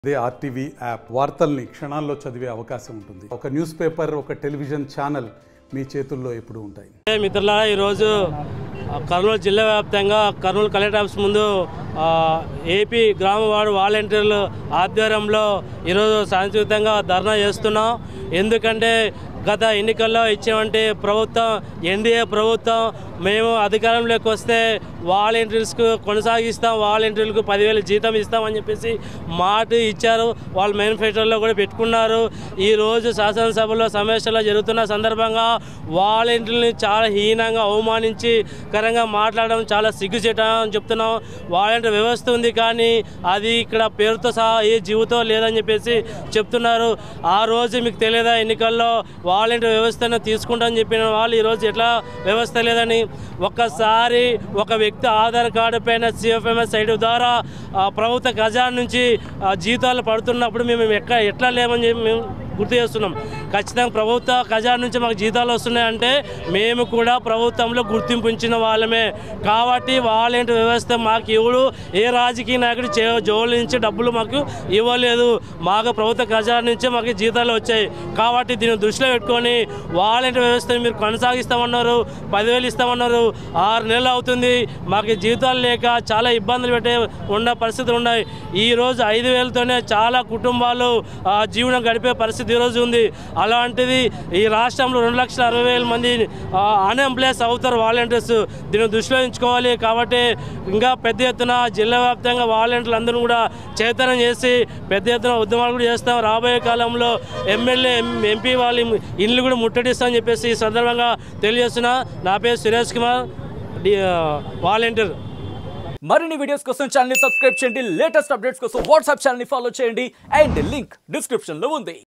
అదే RTV app వార్తల్ని క్షణాల్లో చదివే అవకాశం ఉంటుంది. ఒక న్యూస్ పేపర్, ఒక టెలివిజన్ ఛానల్ మీ చేతుల్లో ఎప్పుడు ఉంటాయి. మిత్రులారా, ఈరోజు కర్నూలు జిల్లా వ్యాప్తంగా కర్నూలు కలెక్టర్ ఆఫీస్ ముందు ఏపీ గ్రామవార్డు వాలంటీర్ల ఆధ్వర్యంలో ఈరోజు శాంతియుతంగా ధర్నా చేస్తున్నాం. ఎందుకంటే గత ఎన్నికల్లో ఇచ్చినటువంటి ప్రభుత్వం ఎన్డీఏ ప్రభుత్వం మేము అధికారంలోకి వస్తే వాలంటీర్స్కు కొనసాగిస్తాం, వాలంటీర్లకు 10,000 జీతం ఇస్తామని చెప్పేసి మాట ఇచ్చారు. వాళ్ళు మేనిఫెస్టోలో కూడా పెట్టుకున్నారు. ఈరోజు శాసనసభలో సమావేశాలు జరుగుతున్న సందర్భంగా వాలంటీర్లని చాలా హీనంగా అవమానించకరంగా మాట్లాడడం చాలా సిగ్గుచేటని చెప్తున్నాం. వాలంటీర్ వ్యవస్థ ఉంది కానీ అది ఇక్కడ పేరుతో సహా ఏ జీవితం లేదని చెప్పేసి చెప్తున్నారు. ఆ రోజు మీకు తెలియదా ఎన్నికల్లో వాలంటీర్ వ్యవస్థను తీసుకుంటామని చెప్పిన వాళ్ళు ఈరోజు ఎట్లా వ్యవస్థ లేదని. ఒక్కసారి ఒక వ్యక్తి ఆధార్ కార్డు పైన CFMS సైట్ ద్వారా ప్రభుత్వ ఖజానా నుంచి జీతాలు పడుతున్నప్పుడు మేము ఎట్లా లేమని చెప్పి మేము గుర్తు చేస్తున్నాం. ఖచ్చితంగా ప్రభుత్వ ఖజానా నుంచి మాకు జీతాలు వస్తున్నాయంటే మేము కూడా ప్రభుత్వంలో గుర్తింపు ఇచ్చిన వాళ్ళమే. కాబట్టి వాలంటీర్ వ్యవస్థ మాకు ఎవడు ఏ రాజకీయ నాయకుడు జోలు నుంచి డబ్బులు మాకు ఇవ్వలేదు. మాకు ప్రభుత్వ ఖజానా నుంచే మాకు జీతాలు వచ్చాయి. కాబట్టి దీన్ని దృష్టిలో పెట్టుకొని వాలంటీర్ వ్యవస్థను మీరు కొనసాగిస్తామన్నారు, 10,000 ఇస్తామన్నారు. 6 నెలలు అవుతుంది, మాకు జీతాలు లేక చాలా ఇబ్బందులు ఉన్న పరిస్థితులు ఉన్నాయి. ఈరోజు 5,000తోనే చాలా కుటుంబాలు జీవనం గడిపే పరిస్థితి ఈరోజు ఉంది. అలాంటిది ఈ రాష్ట్రంలో 2,60,000 మంది అన్ఎంప్లాయ్స్ అవుతారు వాలంటీర్స్. దీన్ని దృష్టిలో ఉంచుకోవాలి. కాబట్టి ఇంకా పెద్ద ఎత్తున జిల్లా వ్యాప్తంగా వాలంటీర్లు అందరూ కూడా చైతన్యం చేసి పెద్ద ఎత్తున ఉద్యమాలు కూడా చేస్తాం. రాబోయే కాలంలో ఎమ్మెల్యే MP వాళ్ళ ఇల్లు కూడా ముట్టడిస్తామని చెప్పేసి ఈ సందర్భంగా తెలియజేస్తున్నా. నా పేరు సురేష్ కుమార్, వాలంటీర్. మరిన్ని వీడియోస్ కోసం ఛానల్ ని సబ్స్క్రైబ్ చేయండి. లేటెస్ట్ అప్డేట్స్ కోసం వాట్సాప్ ఛానల్ ని ఫాలో చేయండి. అండ్ లింక్ డిస్క్రిప్షన్ లో ఉంది.